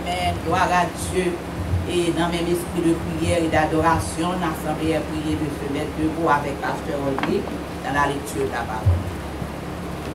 Amen. Gloire à Dieu. Et dans le même esprit de prière et d'adoration, l'Assemblée a prié de se mettre debout avec Pasteur Audrey dans la lecture de la parole.